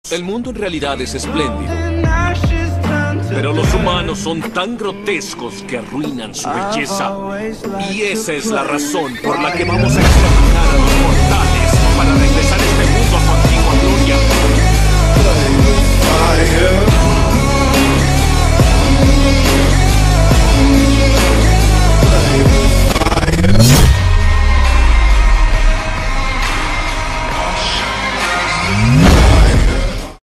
El mundo en realidad es espléndido, pero los humanos son tan grotescos que arruinan su belleza. Y esa es la razón por la que vamos a exterminar a los mortales para regresar este mundo a su antigua gloria.